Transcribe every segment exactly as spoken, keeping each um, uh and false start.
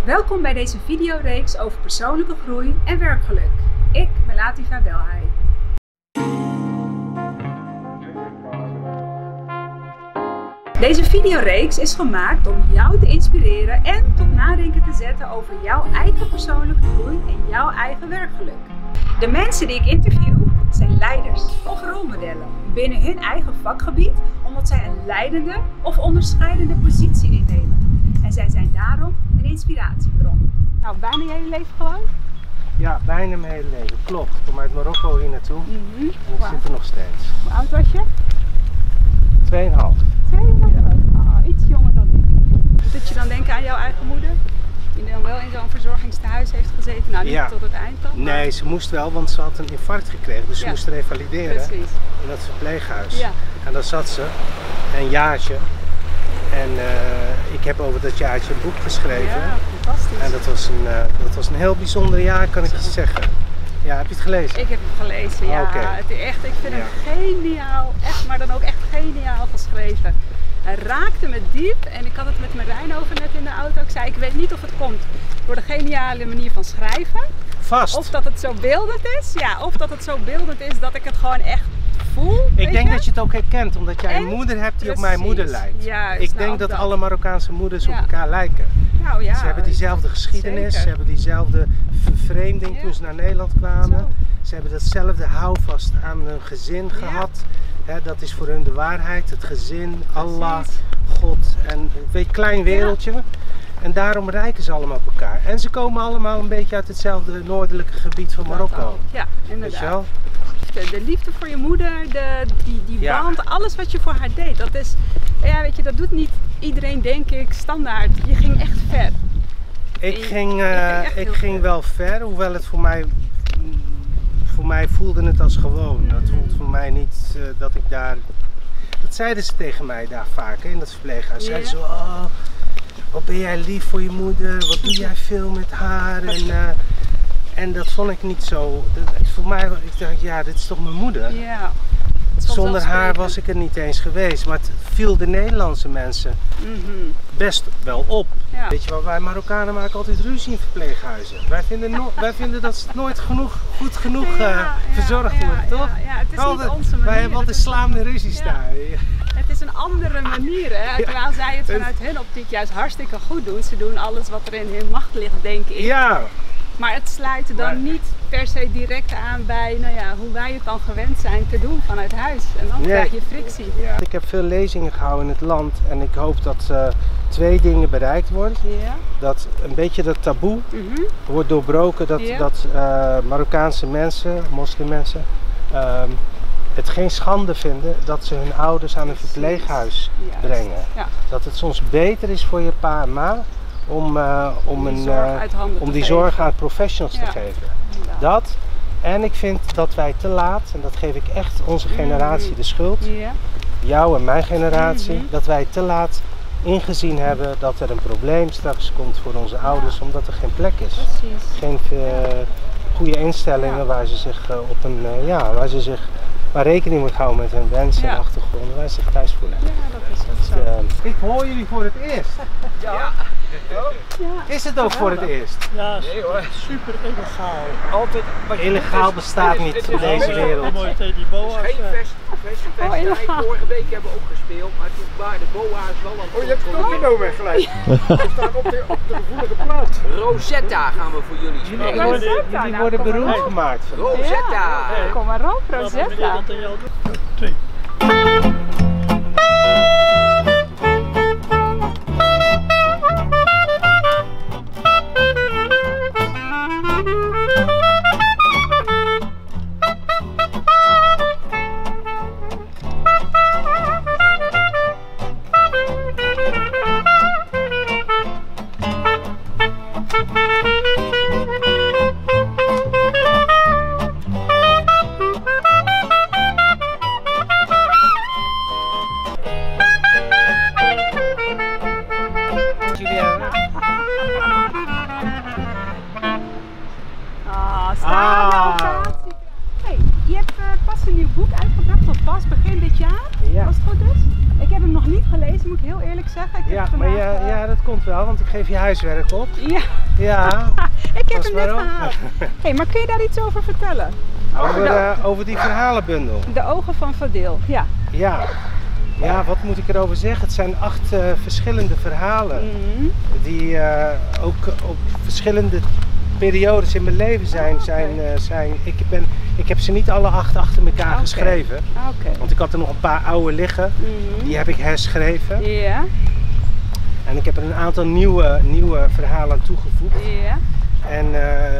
Welkom bij deze videoreeks over persoonlijke groei en werkgeluk. Ik ben Latifa Belhai. Deze videoreeks is gemaakt om jou te inspireren en tot nadenken te zetten over jouw eigen persoonlijke groei en jouw eigen werkgeluk. De mensen die ik interview zijn leiders of rolmodellen binnen hun eigen vakgebied, omdat zij een leidende of onderscheidende positie innemen. En zij zijn daarom een inspiratiebron. Nou, bijna je hele leven gewoon? Ja, bijna mijn hele leven. Klopt. Ik kom uit Marokko hier naartoe Mm-hmm. en ik Wow. zit er nog steeds. Hoe oud was je? Tweeënhalf. Tweeënhalf. Ah, iets jonger dan ik. Zit je dan denken aan jouw eigen moeder? Die dan wel in zo'n verzorgingstehuis heeft gezeten? Nou, niet Ja. tot het eind dan? Maar... Nee, ze moest wel, want ze had een infarct gekregen. Dus ze Ja. moest revalideren Precies. in dat verpleeghuis. Ja. En daar zat ze, een jaartje. En uh, ik heb over dat jaartje een boek geschreven. Ja, fantastisch. En dat was, een, uh, dat was een heel bijzonder jaar, kan ik je zeggen. Ja, heb je het gelezen? Ik heb hem gelezen, ja. Oké. Het is echt, ik vind Ja. hem geniaal, echt, maar dan ook echt geniaal geschreven. Hij raakte me diep en ik had het met Marijn over net in de auto. Ik zei, ik weet niet of het komt door de geniale manier van schrijven. Vast. Of dat het zo beeldend is. Ja, of dat het zo beeldend is dat ik het gewoon echt voel. Ik denk je? dat je het ook herkent, omdat jij een En? moeder hebt die op Precies. mijn moeder lijkt. Juist, ik nou, denk ook dat dat. alle Marokkaanse moeders Ja. op elkaar lijken. Nou ja. Ze hebben diezelfde geschiedenis, Zeker. ze hebben diezelfde vervreemding Ja. toen ze naar Nederland kwamen. Zo. Ze hebben datzelfde houvast aan hun gezin Ja. gehad. He, dat is voor hun de waarheid, het gezin, Allah, Precies. God en een beetje klein wereldje. En daarom lijken ze allemaal op elkaar. En ze komen allemaal een beetje uit hetzelfde noordelijke gebied van Marokko. Dat ook. Ja, Weet inderdaad. je wel? De, de liefde voor je moeder, de, die, die Ja. band, alles wat je voor haar deed. Dat is, ja, weet je, dat doet niet iedereen, denk ik, standaard. Je ging echt ver. Ik Ik- ging, ik eh, ging echt ik heel ging ver. wel ver, hoewel het voor mij, voor mij voelde het als gewoon. Dat Mhm. voelt voor mij niet uh, dat ik daar, dat zeiden ze tegen mij daar vaak hè, in dat verpleeghuis. Ja. Zeiden ze, oh, wat ben jij lief voor je moeder, wat doe jij veel met haar. En, uh, en dat vond ik niet zo, dat, voor mij, ik dacht ja dit is toch mijn moeder. Ja. Zonder haar was ik er niet eens geweest, maar het viel de Nederlandse mensen Mm-hmm. best wel op. Ja. Weet je wel, wij Marokkanen maken altijd ruzie in verpleeghuizen. Wij vinden, no wij vinden dat ze het nooit genoeg, goed genoeg uh, Ja, ja, verzorgd ja, worden, toch? Ja, ja, het is Altijd, niet onze manier. wij hebben altijd het is- slaande ruzies Ja. daar. Het is een andere manier, hè? Terwijl zij het vanuit hun optiek juist hartstikke goed doen. Ze doen alles wat er in hun macht ligt, denk ik. Ja, Maar het sluit dan Maar- niet per se direct aan bij nou ja, hoe wij het dan gewend zijn te doen vanuit huis. En dan Nee. krijg je frictie. ja. Ik heb veel lezingen gehouden in het land en ik hoop dat uh, twee dingen bereikt worden. Ja. Dat een beetje dat taboe Mhm. wordt doorbroken, dat, Ja. dat uh, Marokkaanse mensen, moslimmensen, um, het geen schande vinden dat ze hun ouders aan een verpleeghuis Juist. brengen. Ja. Dat het soms beter is voor je pa en ma om, uh, om, Die een, zorg uh, uit handen om te die geven. zorg aan professionals Ja. te geven. Inderdaad. Dat. En ik vind dat wij te laat, en dat geef ik echt onze generatie Mhm. de schuld, Ja. jou en mijn generatie, Mhm. dat wij te laat ingezien hebben dat er een probleem straks komt voor onze ouders, omdat er geen plek is. Precies. Geen uh, goede instellingen Ja. waar ze zich uh, op een, uh, ja, waar ze zich, waar rekening moet houden met hun wensen Ja. en achtergronden, waar ze zich thuis voelen. Ja, dat is ook zo. Uh, ik hoor jullie voor het eerst. Ja. Ja. Is het ook voor het eerst? Ja, Nee hoor. super illegaal. Altijd. maar Illegaal het is- bestaat het is- niet het in is deze ook- wereld. Dan moet je tegen die Het boa's is geen zeggen. fest, fest, fest. Oh, illegaal. Vorige week hebben we ook gespeeld, maar toen waren de boa's wel aan het. Oh, je hebt het ook nou weggeleid. We staan op de, op de gevoelige plaats. Rosetta gaan we voor jullie Jullie spelen. worden, Rosetta, jullie nou, worden kom maar beroemd op. gemaakt vandaag. Rosetta! Ja. Kom maar op, Laat meneer Rosetta. dat aan jou doen. Twee. Julia. Ah, staande Ah. operatie. Hey, je hebt uh, pas een nieuw boek uitgebracht, of pas begin dit jaar, Ja. als het goed is. Ik heb hem nog niet gelezen, gelezen, moet ik heel eerlijk zeggen. Ik Ja, heb maar vandaag, ja, uh... ja, dat komt wel, want ik geef je huiswerk op. Ja. Ja. Ik heb Pas hem maar net op. gehaald. Hey, maar kun je daar iets over vertellen? Over, de, uh, over die verhalenbundel. de ogen van Fadil, ja. Ja. Ja, wat moet ik erover zeggen? Het zijn acht uh, verschillende verhalen. Mm-hmm. Die uh, ook op verschillende periodes in mijn leven zijn. Oh, okay. zijn, uh, zijn ik, ben, ik heb ze niet alle acht achter elkaar okay. geschreven. Okay. Want ik had er nog een paar oude liggen. Mm-hmm. Die heb ik herschreven. Ja. Yeah. En ik heb er een aantal nieuwe, nieuwe verhalen aan toegevoegd. Ja. Yeah. En, uh,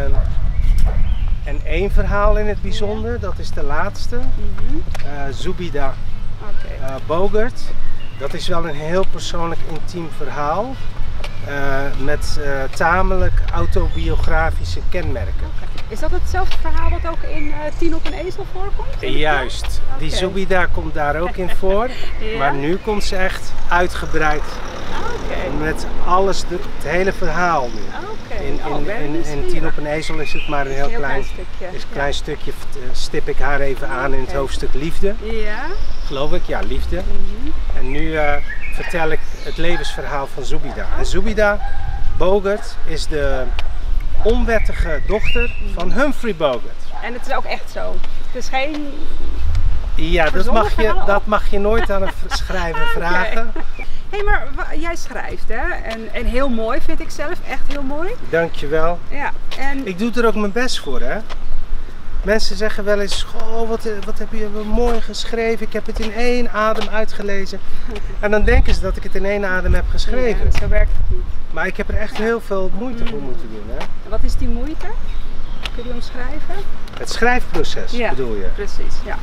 en één verhaal in het bijzonder, yeah. dat is de laatste. Mm-hmm. uh, Zubida okay. uh, Bogert. Dat is wel een heel persoonlijk intiem verhaal. Uh, met uh, tamelijk autobiografische kenmerken. Okay. Is dat hetzelfde verhaal wat ook in uh, Tien op een ezel voorkomt? Juist, die okay. Zubida komt daar ook in voor, ja? Maar nu komt ze echt uitgebreid okay. met alles, de, het hele verhaal nu. Okay. In, in, oh, in, in Tien op een ezel is het maar een heel, heel klein, klein stukje. Is een ja. klein stukje, stip ik haar even aan okay. in het hoofdstuk liefde. Ja. Geloof ik, ja, liefde. Mm-hmm. En nu uh, vertel ik het levensverhaal van Zubida. En Zubida Bogert is de onwettige dochter van Humphrey Bogert. En het is ook echt zo. Het is geen... Ja, dat mag je, dat mag je nooit aan een schrijver vragen. Hé, hey, maar jij schrijft hè? En, en heel mooi vind ik zelf, echt heel mooi. Dankjewel. Ja, en... Ik doe er ook mijn best voor hè. Mensen zeggen wel eens, oh, wat, wat heb je mooi geschreven, ik heb het in één adem uitgelezen. En dan denken ze dat ik het in één adem heb geschreven. Ja, zo werkt het niet. Maar ik heb er echt heel veel moeite voor moeten doen. Hè? En wat is die moeite? Kun je die omschrijven? Het schrijfproces ja, bedoel je? Precies, ja.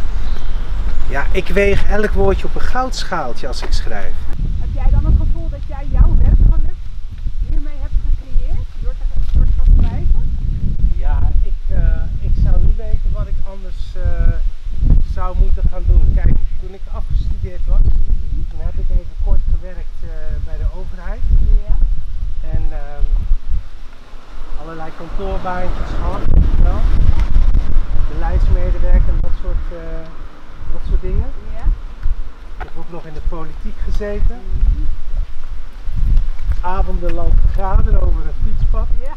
Ja, ik weeg elk woordje op een goudschaaltje als ik schrijf. Heb jij dan het gevoel dat jij jouw werkgeluk hiermee hebt gecreëerd door te, door te gaan schrijven? Ja, ik, uh, ik zou niet weten wat ik anders uh, zou moeten gaan doen. Kijk, toen ik afgestudeerd was, mm-hmm. toen heb ik even kort gewerkt uh, bij de overheid. Ja. En uh, allerlei kantoorbaantjes gehad, weet je wel. Beleidsmedewerker en dat soort, uh, dat soort dingen. Ja. Ik heb ook nog in de politiek gezeten. Mm-hmm. Avondenlang vergaderen over een fietspad. Ja.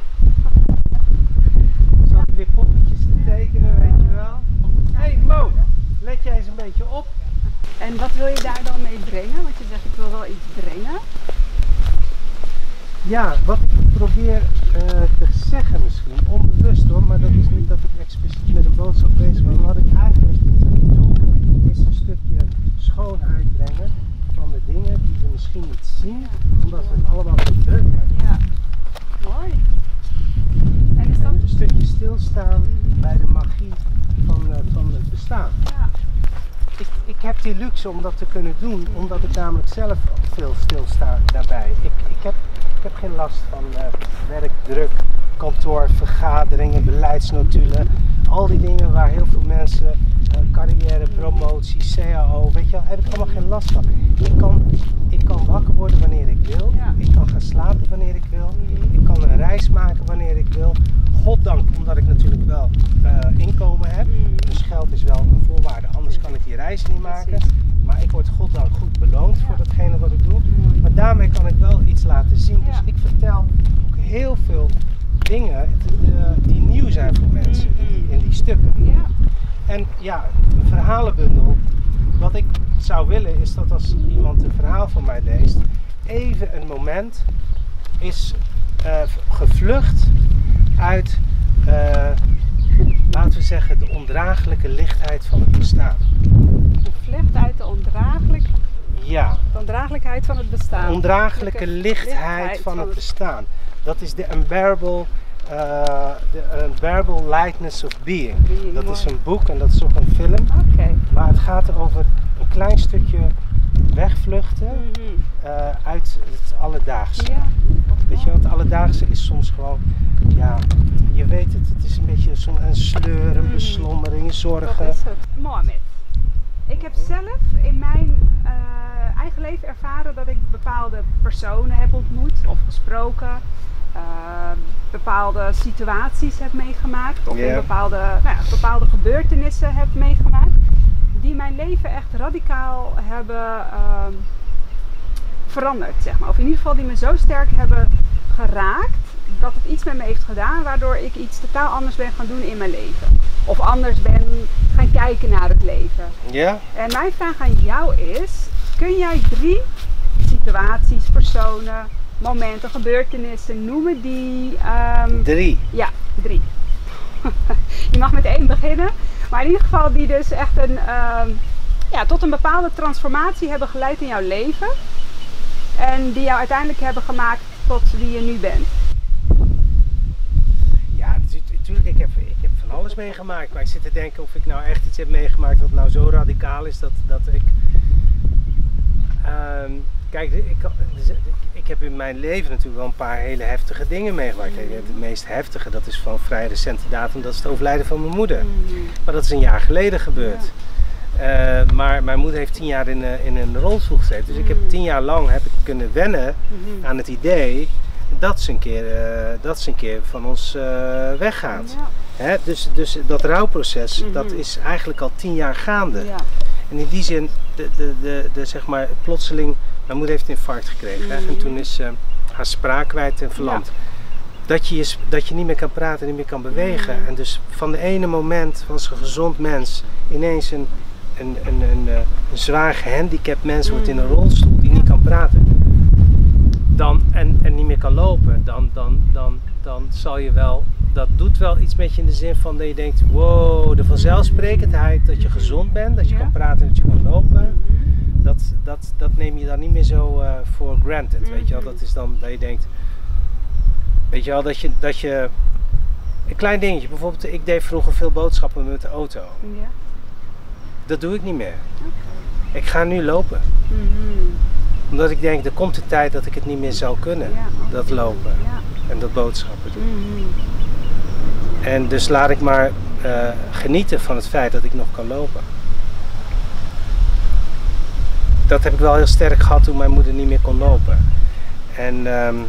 Zat weer poppetjes te tekenen, weet je wel. Hé hey, Mo, let jij eens een beetje op. En wat wil je daar dan mee brengen? Want je zegt ik wil wel iets brengen. Ja, wat ik probeer uh, te zeggen misschien, onbewust hoor, maar dat is niet dat ik expliciet met een boodschap bezig ben. Wat ik eigenlijk doe, is een stukje schoonheid brengen van de dingen die we misschien niet zien, omdat we het allemaal zo druk hebben. Ja, mooi. En is dat... En een stukje stilstaan mm-hmm. bij de magie van, uh, van het bestaan. Ja. Ik, ik heb die luxe om dat te kunnen doen, omdat ik namelijk zelf veel stilsta daarbij. Ik, ik, heb, ik heb geen last van uh, werkdruk, kantoor, vergaderingen, beleidsnotulen. Al die dingen waar heel veel mensen, uh, carrière, promotie, C A O, weet je wel, heb ik allemaal geen last van. Ik kan, ik kan wakker worden wanneer ik wil, ja. ik kan gaan slapen wanneer ik wil, ik kan een reis maken wanneer ik wil. Goddank, omdat ik natuurlijk wel uh, inkomen heb, dus geld is wel een voorwaarde, anders kan ik die reis niet maken. Maar ik word goddank goed beloond voor datgene wat ik doe. Maar daarmee kan ik wel iets laten zien. Dus ik vertel ook heel veel dingen die nieuw zijn voor mensen in die stukken. En ja, een verhalenbundel. Wat ik zou willen is dat als iemand een verhaal van mij leest, even een moment is uh, gevlucht uit, uh, laten we zeggen, de ondraaglijke lichtheid van het bestaan. Gevlucht uit de ondraaglijk... ja. de ondraaglijkheid van het bestaan. De ondraaglijke lichtheid, lichtheid van, van het bestaan. Dat is de unbearable, uh, the unbearable lightness of being. being dat mooi. Is een boek en dat is ook een film. Okay. Maar het gaat over een klein stukje wegvluchten mm-hmm. uh, uit het alledaagse. Ja. Weet je, want het alledaagse is soms gewoon, ja, je weet het, het is een beetje een sleur, een beslommering, zorgen. Dat is het. Mohammed, ik heb zelf in mijn uh, eigen leven ervaren dat ik bepaalde personen heb ontmoet of gesproken, uh, bepaalde situaties heb meegemaakt of yeah. bepaalde, nou ja, bepaalde gebeurtenissen heb meegemaakt die mijn leven echt radicaal hebben uh, veranderd, zeg maar. Of in ieder geval die me zo sterk hebben geraakt, dat het iets met me heeft gedaan, waardoor ik iets totaal anders ben gaan doen in mijn leven. Of anders ben gaan kijken naar het leven. Ja? En mijn vraag aan jou is, kun jij drie situaties, personen, momenten, gebeurtenissen noemen die... Um, Drie? Ja, drie. Je mag met één beginnen, maar in ieder geval die dus echt een, um, ja, tot een bepaalde transformatie hebben geleid in jouw leven. En die jou uiteindelijk hebben gemaakt tot wie je nu bent. Ja, natuurlijk, ik heb, ik heb van alles meegemaakt, maar ik zit te denken of ik nou echt iets heb meegemaakt wat nou zo radicaal is dat, dat ik... Um, kijk, ik, ik heb in mijn leven natuurlijk wel een paar hele heftige dingen meegemaakt. Mm. Het meest heftige, dat is van vrij recente datum, dat is het overlijden van mijn moeder. Mm. Maar dat is een jaar geleden gebeurd. Ja. Uh, maar mijn moeder heeft tien jaar in, uh, in een rolstoel gezeten. Dus mm. ik heb tien jaar lang heb ik kunnen wennen mm. aan het idee dat ze een keer, uh, dat ze een keer van ons uh, weggaat. Ja. Hè? Dus, dus dat rouwproces, mm. dat is eigenlijk al tien jaar gaande. Ja. En in die zin, de, de, de, de, zeg maar, plotseling, mijn moeder heeft een infarct gekregen. Mm-hmm. En toen is uh, haar spraak kwijt en verlamd. Ja. Dat, je, dat je niet meer kan praten, niet meer kan bewegen. Mm-hmm. En dus van de ene moment was een gezond mens ineens een, een, een, een, een, een zwaar gehandicapt mens wordt in een rolstoel die niet kan praten. Dan, en, en niet meer kan lopen, dan, dan, dan, dan zal je wel... Dat doet wel iets met je in de zin van dat je denkt, wow, de vanzelfsprekendheid dat je gezond bent, dat je ja. kan praten en dat je kan lopen, dat, dat, dat neem je dan niet meer zo uh, voor granted, mm-hmm. weet je wel. Dat is dan dat je denkt, weet je wel, dat je, dat je, een klein dingetje, bijvoorbeeld ik deed vroeger veel boodschappen met de auto. Ja. Dat doe ik niet meer. Okay. Ik ga nu lopen. Mm-hmm. Omdat ik denk, er komt een tijd dat ik het niet meer zou kunnen, ja, dat lopen ja. en dat boodschappen doen. Mm-hmm. En dus laat ik maar uh, genieten van het feit dat ik nog kan lopen. Dat heb ik wel heel sterk gehad toen mijn moeder niet meer kon lopen. En, um,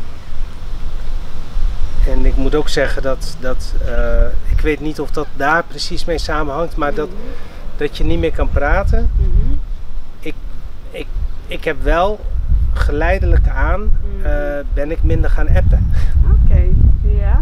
en ik moet ook zeggen dat, dat uh, ik weet niet of dat daar precies mee samenhangt, maar dat, dat je niet meer kan praten. Mm-hmm. ik, ik, ik heb wel geleidelijk aan, uh, ben ik minder gaan appen. Oké, okay. ja.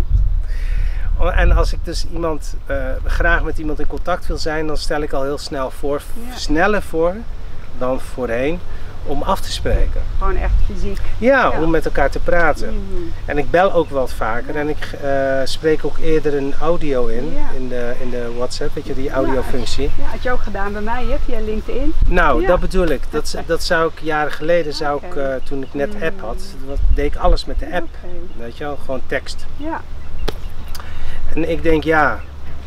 En als ik dus iemand, uh, graag met iemand in contact wil zijn, dan stel ik al heel snel voor, ja. sneller voor dan voorheen, om af te spreken. Gewoon echt fysiek. Ja, ja. om met elkaar te praten. Mm-hmm. En ik bel ook wat vaker ja. en ik uh, spreek ook eerder een audio in, ja. in, de, in de WhatsApp, weet je, die audiofunctie. Ja, had je ook gedaan bij mij, hè, via LinkedIn. Nou, ja. dat bedoel ik. Dat, dat zou ik jaren geleden, zou okay. ik, uh, toen ik net app had, dat deed ik alles met de app. Okay. Weet je wel, gewoon tekst. Ja. En ik denk, ja,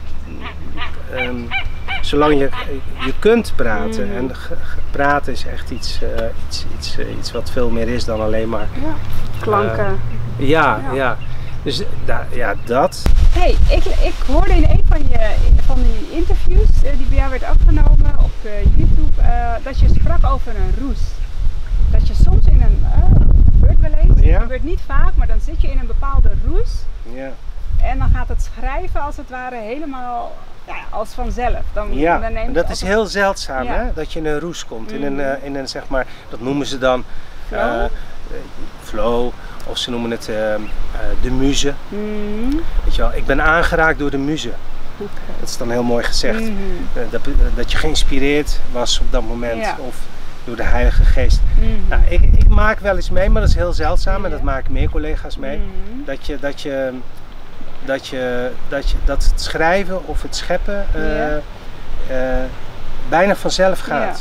um, zolang je, je kunt praten, mm. en g, g, praten is echt iets, uh, iets, iets, uh, iets wat veel meer is dan alleen maar... Ja. Klanken. Uh, ja, ja, ja. Dus da, ja, dat. Hey, ik, ik hoorde in een van, je, van die interviews uh, die bij jou werd afgenomen op uh, YouTube, uh, dat je sprak over een roes. Dat je soms in een, uh, gebeurt wel eens, ja? Het gebeurt niet vaak, maar dan zit je in een bepaalde roes. Ja. En dan gaat het schrijven als het ware helemaal ja, als vanzelf. Dan, ja, dan neemt dat het is heel zeldzaam, ja. hè? Dat je in een roes komt. Mm. In, een, uh, in een, zeg maar, dat noemen ze dan flow, uh, uh, flow of ze noemen het uh, uh, de muze. Mm. Weet je wel, ik ben aangeraakt door de muze. Okay. Dat is dan heel mooi gezegd. Mm. Uh, dat, dat je geïnspireerd was op dat moment. Ja. Of door de Heilige Geest. Mm. Nou, ik, ik maak wel eens mee, maar dat is heel zeldzaam. Ja. En dat maken meer collega's mee. Mm. Dat je... Dat je Dat, je, dat, je, dat het schrijven of het scheppen uh, ja. uh, bijna vanzelf gaat.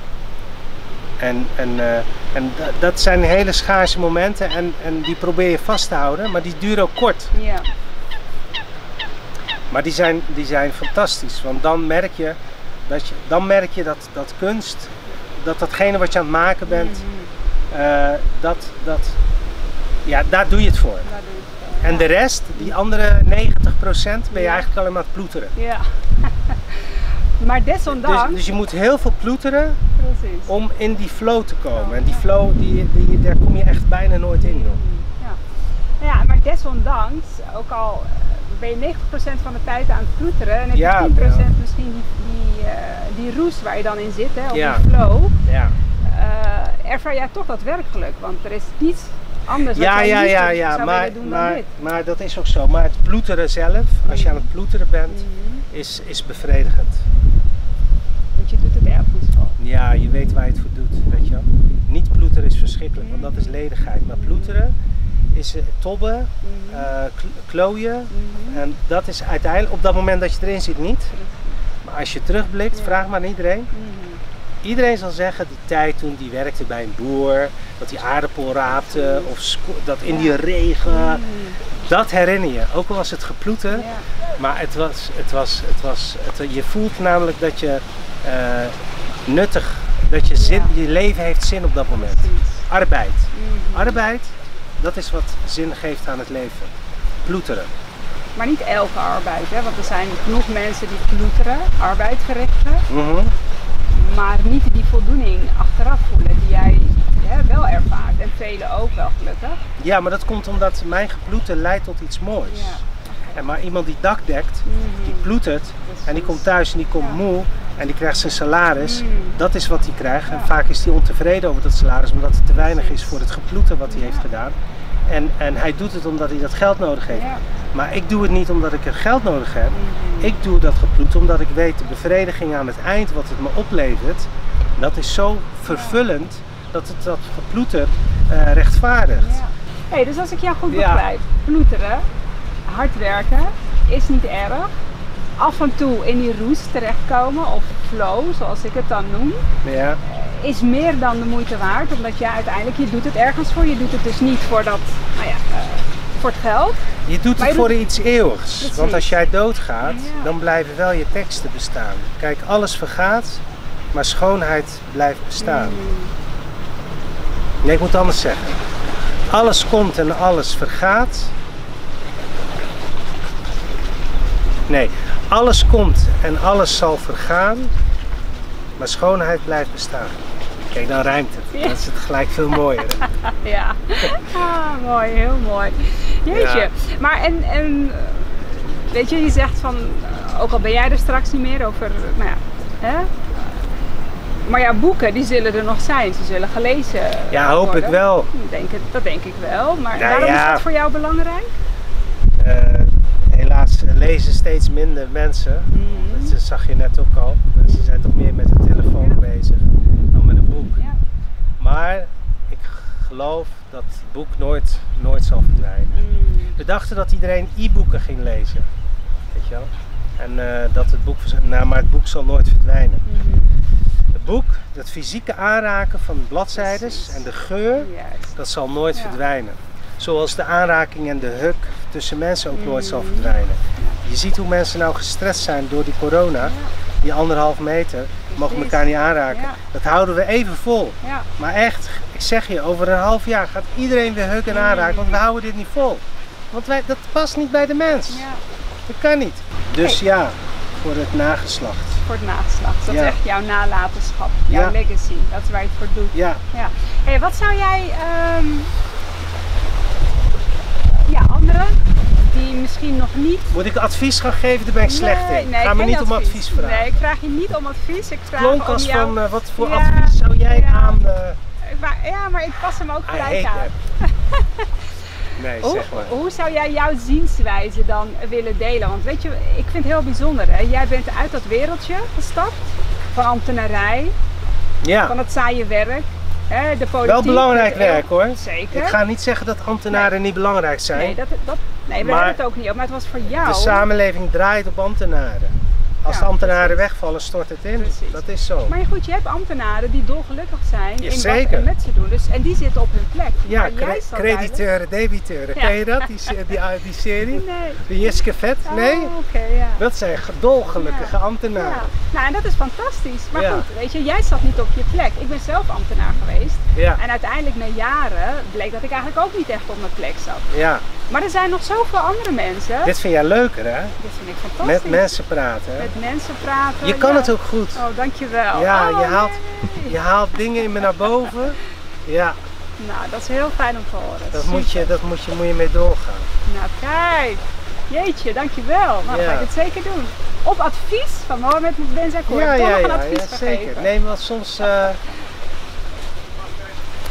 Ja. En, en, uh, en dat zijn hele schaarse momenten en, en die probeer je vast te houden, maar die duren ook kort. Ja. Maar die zijn, die zijn fantastisch, want dan merk je dat, je, dan merk je dat, dat kunst, dat datgene wat je aan het maken bent, mm-hmm. uh, dat, dat, ja, daar doe je het voor. En de rest, die andere negentig procent, ben je ja. eigenlijk alleen maar aan het ploeteren. Ja. Maar desondanks... Dus, dus je moet heel veel ploeteren Precies. om in die flow te komen. En die flow, die, die, daar kom je echt bijna nooit in, joh. Ja, ja, maar desondanks, ook al ben je negentig procent van de tijd aan het ploeteren en heb je ja, tien procent ja. misschien die, die, uh, die roes waar je dan in zit, hè, of ja. die flow. Ja. Uh, ervaar jij toch dat werkgeluk? Want er is niets anders wat Ja, jij ja, niet ja, zou ja. willen Maar, doen dan maar, dit. maar dat is ook zo. Maar het ploeteren zelf, als je aan het ploeteren bent, is, is bevredigend. Want je doet het ergens voor. Ja, je weet waar je het voor doet, weet je wel. Niet ploeteren is verschrikkelijk, want dat is ledigheid. Maar ploeteren is uh, tobben, uh, klooien. En dat is uiteindelijk, op dat moment dat je erin zit niet. Maar als je terugblikt, Ja. vraag maar aan iedereen. Iedereen zal zeggen, die tijd toen die werkte bij een boer, dat hij aardappel raapte of sco- dat in die regen. Dat herinner je, ook al was het geploeter. Ja. Maar het was, het was, het was, het, je voelt namelijk dat je uh, nuttig, dat je, zin, Ja. je leven heeft zin op dat moment. Precies. Arbeid. Mhm. Arbeid, dat is wat zin geeft aan het leven. Ploeteren. Maar niet elke arbeid, hè? Want er zijn genoeg mensen die ploeteren, arbeid verrichten, Mhm. maar niet die voldoening achteraf voelen die jij hè, wel ervaart. En velen ook wel gelukkig. Ja, maar dat komt omdat mijn geploeter leidt tot iets moois. Ja. En maar iemand die dak dekt, die ploetert en die komt thuis en die komt Ja. moe en die krijgt zijn salaris, Mm. dat is wat hij krijgt. En Ja. vaak is hij ontevreden over dat salaris omdat het te weinig is voor het geploeter wat hij heeft gedaan. En, en hij doet het omdat hij dat geld nodig heeft. Ja. Maar ik doe het niet omdat ik er geld nodig heb. Mhm. Ik doe dat geploeter omdat ik weet de bevrediging aan het eind wat het me oplevert. Dat is zo vervullend dat het dat geploeter uh, rechtvaardigt. Ja. Hey, dus als ik jou goed Ja. begrijp, ploeteren, hard werken is niet erg. Af en toe in die roes terechtkomen of flow, zoals ik het dan noem, Ja. is meer dan de moeite waard. Omdat je uiteindelijk, je doet het ergens voor. Je doet het dus niet voor dat, nou ja, uh, voor het geld. Je doet Maar het je voor doet- iets eeuwigs. Precies. Want als jij doodgaat, Ja. dan blijven wel je teksten bestaan. Kijk, alles vergaat, maar schoonheid blijft bestaan. Mm. Nee, ik moet het anders zeggen. Alles komt en alles vergaat. Nee, alles komt en alles zal vergaan, maar schoonheid blijft bestaan. Kijk, dan rijmt het. Ja. Dat is het gelijk veel mooier. hè? Ja, ah, mooi, heel mooi. Jeetje, Ja. maar en, en weet je, je zegt van, uh, ook al ben jij er straks niet meer over, nou ja, hè? Maar jouw boeken, die zullen er nog zijn, ze zullen gelezen Ja, hoop worden. ik wel. Denk het, dat denk ik wel, maar Nou waarom ja. is dat voor jou belangrijk? Uh, helaas lezen steeds minder mensen. Mhm. Dat zag je net ook al. Mensen zijn toch meer met de telefoon Ja. bezig dan met een boek. Ja. Maar ik geloof dat het boek nooit, nooit zal verdwijnen. Mm. We dachten dat iedereen e-boeken ging lezen. Weet je wel? En uh, dat het boek, nou, maar het boek zal nooit verdwijnen. Mhm. Het boek, het fysieke aanraken van de bladzijdes Precies. en de geur, Juist. dat zal nooit Ja. verdwijnen. Zoals de aanraking en de huk tussen mensen ook nooit zal Mhm. verdwijnen. Je ziet hoe mensen nou gestrest zijn door die corona. Die anderhalf meter, mogen Precies. elkaar niet aanraken. Ja. Dat houden we even vol. Ja. Maar echt, ik zeg je, over een half jaar gaat iedereen weer huk en aanraken, want we houden dit niet vol. Want wij, dat past niet bij de mens. Ja. Dat kan niet. Dus ja, voor het nageslacht. Voor het nageslacht. Dat Ja. is echt jouw nalatenschap, jouw Ja. legacy. Dat is waar je het voor doet. Ja, Ja. Hey, wat zou jij ehm, ja, anderen die misschien nog niet. moet ik advies gaan geven? Daar ben ik slecht Nee, in. nee, Ga me geen niet om advies vragen. Nee, ik vraag je niet om advies. Ik vraag Klonk om als jou... van, uh, wat voor Ja, advies zou jij ja. aan... Uh, Maar, ja, maar ik pas hem ook I gelijk hate aan. that. Nee, Hoe, zeg maar. hoe zou jij jouw zienswijze dan willen delen? Want weet je, ik vind het heel bijzonder. Hè? Jij bent uit dat wereldje gestapt. Van ambtenarij, Ja, van het saaie werk. Hè? De politiek. wel belangrijk het heel- werk hoor. Zeker. Ik ga niet zeggen dat ambtenaren niet belangrijk zijn. Nee, dat, dat, nee, we Maar hebben het ook niet op. Maar het was voor jou. De samenleving draait op ambtenaren. Als Ja, de ambtenaren precies. wegvallen, stort het in. Precies. Dat is zo. Maar goed, je hebt ambtenaren die dolgelukkig zijn Ja, in zeker. wat er met ze doen. Dus, en die zitten op hun plek. Ja, Maar jij cre- staat crediteuren, debiteuren. Ja. Ken je dat? Die, se- die, die serie? duidelijk- Nee. De Jiske Vet? Nee? Oh, oké, ja. Dat zijn dolgelukkige Ja. ambtenaren. Ja. Nou, en dat is fantastisch. Maar Ja. goed, weet je, jij zat niet op je plek. Ik ben zelf ambtenaar geweest. Ja. En uiteindelijk na jaren bleek dat ik eigenlijk ook niet echt op mijn plek zat. Ja. Maar er zijn nog zoveel andere mensen. Dit vind jij leuker hè? Dit vind ik fantastisch. Met mensen praten. Hè? Met mensen praten. Je kan ja. het ook goed. Oh, dankjewel. Ja, Oh, je haalt, nee. je haalt dingen in me naar boven. Ja, Nou, dat is heel fijn om te horen. dat Super. moet je, dat moet je, moet je mee doorgaan. Nou, kijk. Jeetje, dankjewel. Nou, dan ga Ja. ik het zeker doen. Op advies van Mohamed Ben Zakour. Ja, Toch ja, nog een ja, advies ja zeker. gegeven. Nee, want soms, uh,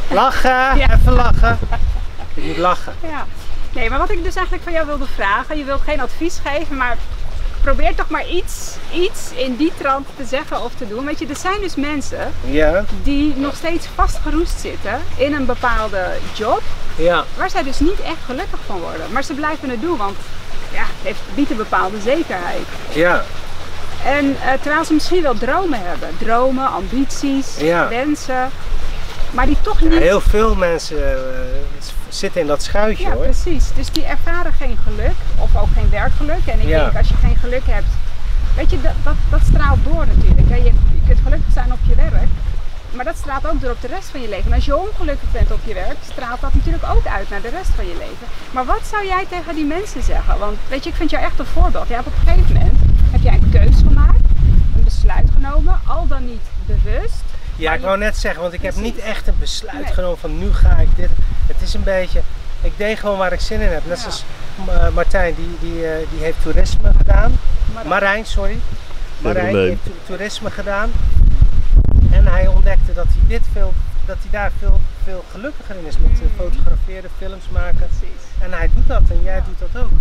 Lachen, Ja. even lachen. Je moet lachen. Ja. Nee, maar wat ik dus eigenlijk van jou wilde vragen, je wilt geen advies geven, maar probeer toch maar iets, iets in die trant te zeggen of te doen. Weet je, er zijn dus mensen Ja, die nog steeds vastgeroest zitten in een bepaalde job, ja, waar zij dus niet echt gelukkig van worden. Maar ze blijven het doen, want ja, het heeft, biedt een bepaalde zekerheid. ja. En uh, terwijl ze misschien wel dromen hebben, dromen, ambities, Ja. wensen, maar die toch niet... Heel veel mensen uh, zitten in dat schuitje Ja, hoor. precies. Dus die ervaren geen geluk of ook geen werkgeluk. En ik Ja. denk als je geen geluk hebt, weet je, dat, dat, dat straalt door natuurlijk. Hè. Je, je kunt gelukkig zijn op je werk, maar dat straalt ook door op de rest van je leven. En als je ongelukkig bent op je werk, straalt dat natuurlijk ook uit naar de rest van je leven. Maar wat zou jij tegen die mensen zeggen? Want weet je, ik vind jou echt een voorbeeld. Je hebt op een gegeven moment heb jij een keus gemaakt, een besluit genomen, al dan niet bewust. Ja, ik je- wou net zeggen, want ik heb Precies. niet echt een besluit Nee. genomen van nu ga ik dit. Het is een beetje, ik deed gewoon waar ik zin in heb. Net Ja. zoals uh, Martijn, die, die, uh, die heeft toerisme gedaan. Maar Marijn, sorry. Marijn die probleem. heeft to- toerisme gedaan. En hij ontdekte dat hij, dit veel, dat hij daar veel, veel gelukkiger in is met uh, fotograferen, films maken. Precies. En hij doet dat en jij doet dat ook.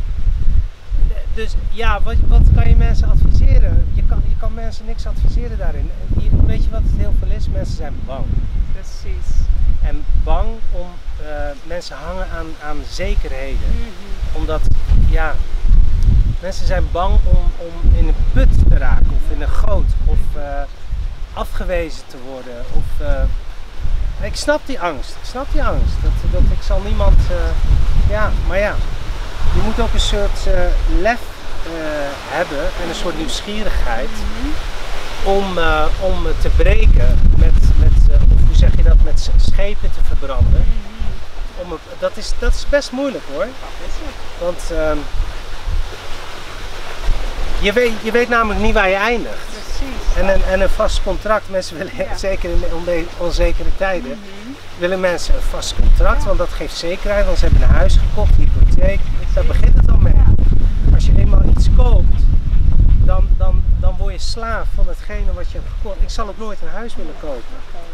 Dus ja, wat, wat kan je mensen adviseren? Je kan, je kan mensen niks adviseren daarin. Je, weet je wat het heel veel is? Mensen zijn bang. Precies. En bang om, uh, mensen hangen aan, aan zekerheden. Omdat, ja, mensen zijn bang om, om in een put te raken of in een goot of uh, afgewezen te worden. Of, uh, ik snap die angst, ik snap die angst. Dat, dat ik zal niemand, uh, ja, maar ja. Je moet ook een soort uh, lef uh, hebben en een soort nieuwsgierigheid om, uh, om te breken met, met uh, of hoe zeg je dat, met schepen te verbranden. Om, het- dat, is, dat is best moeilijk hoor. Want um, je, weet, je weet namelijk niet waar je eindigt. Precies. En een, en een vast contract, mensen willen, Ja. zeker in onbe- onzekere tijden, willen mensen een vast contract, want dat geeft zekerheid, want ze hebben een huis gekocht, hypotheek, daar begint het al mee. Als je eenmaal iets koopt, dan, dan, dan word je slaaf van hetgene wat je hebt gekocht. Ik zal ook nooit een huis willen kopen.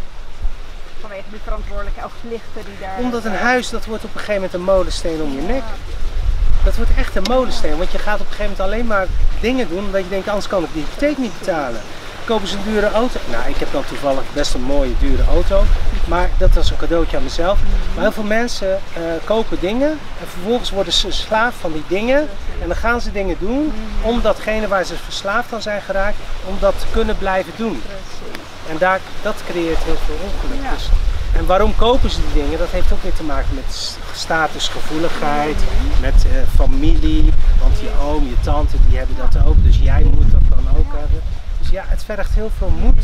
Vanwege die verantwoordelijke of plichten die daar... Omdat een huis, dat wordt op een gegeven moment een molensteen om je nek. Dat wordt echt een molensteen, want je gaat op een gegeven moment alleen maar dingen doen omdat je denkt, anders kan ik die hypotheek niet betalen. Kopen ze een dure auto? Nou, ik heb dan toevallig best een mooie dure auto, maar dat was een cadeautje aan mezelf. Maar heel veel mensen uh, kopen dingen en vervolgens worden ze slaaf van die dingen en dan gaan ze dingen doen om datgene waar ze verslaafd aan zijn geraakt, om dat te kunnen blijven doen. En daar, dat creëert heel veel ongeluk. Ja. Dus, en waarom kopen ze die dingen? Dat heeft ook weer te maken met statusgevoeligheid, met uh, familie, want je oom, je tante, die hebben dat ook, dus jij moet dat dan ook hebben. Dus ja, het vergt heel veel moed.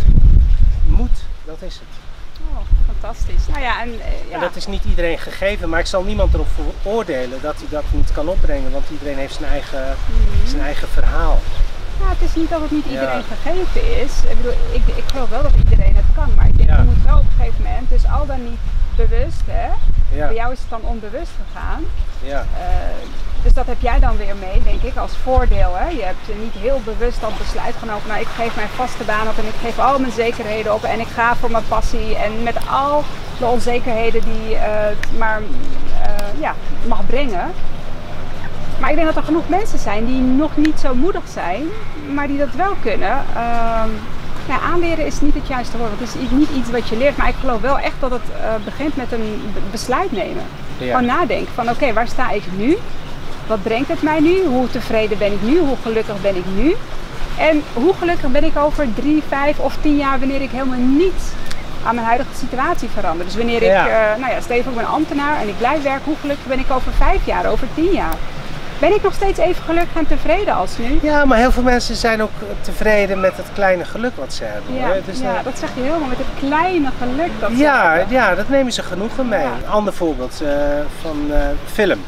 Moed, dat is het. Oh, fantastisch. Nou ja, en uh, ja. En dat is niet iedereen gegeven, maar ik zal niemand erop veroordelen dat hij dat niet kan opbrengen, want iedereen heeft zijn eigen, zijn eigen verhaal. Ja, het is niet dat het niet Ja. iedereen gegeven is. Ik bedoel, ik, ik geloof wel dat iedereen het kan, maar ik denk Ja. je moet wel op een gegeven moment, dus al dan niet bewust, hè. Ja, Bij jou is het dan onbewust gegaan. ja. Uh, dus dat heb jij dan weer mee, denk ik, als voordeel. Hè? Je hebt niet heel bewust dat besluit genomen. Nou, ik geef mijn vaste baan op en ik geef al mijn zekerheden op en ik ga voor mijn passie. En met al de onzekerheden die uh, het maar uh, ja, mag brengen. Maar ik denk dat er genoeg mensen zijn die nog niet zo moedig zijn, maar die dat wel kunnen. Uh, ja, aanleren is niet het juiste woord, want het is niet iets wat je leert. Maar ik geloof wel echt dat het uh, begint met een besluit nemen. Ja. Gewoon nadenken van oké, okay, waar sta ik nu? Wat brengt het mij nu? Hoe tevreden ben ik nu? Hoe gelukkig ben ik nu? En hoe gelukkig ben ik over drie, vijf of tien jaar wanneer ik helemaal niet aan mijn huidige situatie verander? Dus wanneer ik, Ja. uh, nou ja, stel je voor ik ben ambtenaar en ik blijf werken, hoe gelukkig ben ik over vijf jaar, over tien jaar? Ben ik nog steeds even gelukkig en tevreden als nu? Ja, maar heel veel mensen zijn ook tevreden met het kleine geluk wat ze hebben. Ja, hoor. Dus ja dan- dat zeg je helemaal met het kleine geluk dat ze Ja, hebben. ja, dat nemen ze genoegen mee. Ja. Een ander voorbeeld uh, van uh, film.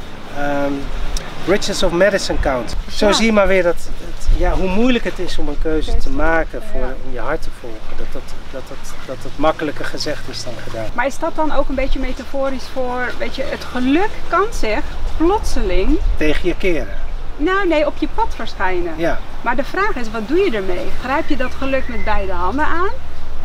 Um, Riches of Madison County. Zo Ja. zie je maar weer dat, het, ja, hoe moeilijk het is om een keuze te maken voor, Ja. om je hart te volgen. Dat dat, dat, dat, dat het makkelijker gezegd is dan gedaan. Maar is dat dan ook een beetje metaforisch voor, weet je, het geluk kan zich plotseling, Tegen je keren. nou nee, op je pad verschijnen. Ja. Maar de vraag is, wat doe je ermee? Grijp je dat geluk met beide handen aan?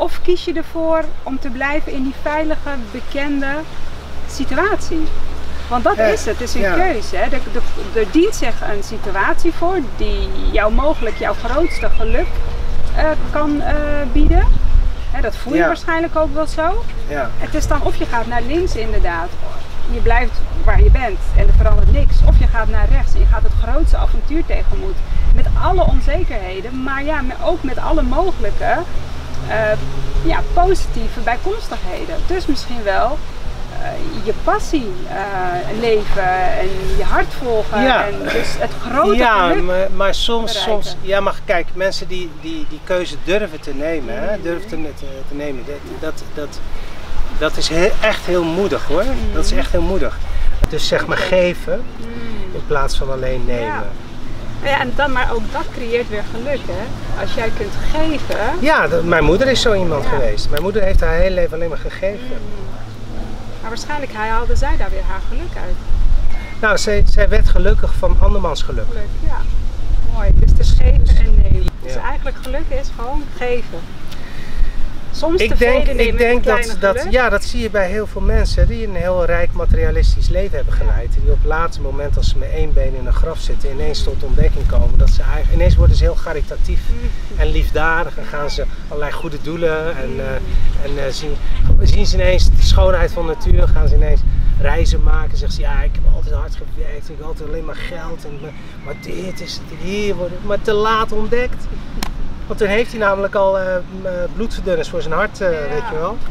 Of kies je ervoor om te blijven in die veilige, bekende situatie? Want dat Eh, is het, het is een ja. keuze. Hè? Er, er, er dient zich een situatie voor die jou mogelijk jouw grootste geluk uh, kan uh, bieden. Hè, dat voel je Ja. waarschijnlijk ook wel zo. Ja. Het is dan of je gaat naar links inderdaad, je blijft waar je bent en er verandert niks. Of je gaat naar rechts en je gaat het grootste avontuur tegemoet. Met alle onzekerheden, maar ja, met, ook met alle mogelijke uh, ja, positieve bijkomstigheden. Dus misschien wel uh, je passie uh, leven en je hart volgen. Ja. En dus het grote Ja, geluk. maar, maar soms, bereiken. soms, ja, maar kijk, mensen die die, die keuze durven te nemen, hè, durven te, te, te nemen, dat, dat, dat, dat is heel, echt heel moedig hoor. Dat is echt heel moedig. Dus zeg maar geven in plaats van alleen nemen. Ja. Ja, en dan, maar ook dat creëert weer geluk, hè? Als jij kunt geven. Ja, dat, mijn moeder is zo iemand Ja. geweest. Mijn moeder heeft haar hele leven alleen maar gegeven. Maar waarschijnlijk haalde zij daar weer haar geluk uit. Nou, zij, zij werd gelukkig van andermans geluk. Geluk, ja. Mooi. Dus het is geven en nemen. Dus Ja. eigenlijk geluk is gewoon geven. Soms Ik te denk, nemen ik denk dat, kleine dat, geluk. ja, dat zie je bij heel veel mensen die een heel rijk materialistisch leven hebben geleid. Die op het laatste moment, als ze met één been in een graf zitten, ineens tot ontdekking komen. Dat ze eigenlijk, ineens worden ze heel caritatief en liefdadig en gaan ze allerlei goede doelen. En, uh, en uh, zien, zien ze ineens de schoonheid van de natuur, gaan ze ineens reizen maken. Zeggen ze, ja, ik heb altijd hard gewerkt, ik heb altijd alleen maar geld. En, maar dit is het hier, wordt maar te laat ontdekt. Want toen heeft hij namelijk al uh, bloedverdunners voor zijn hart, uh, Ja. weet je wel.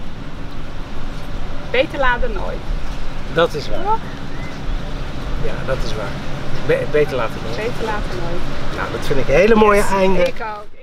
Beter laat dan nooit. Dat is waar. Ja, dat is waar. Be beter laten doen. Beter laat dan nooit. Nou, dat vind ik een hele mooie Yes, einde. Ik ook.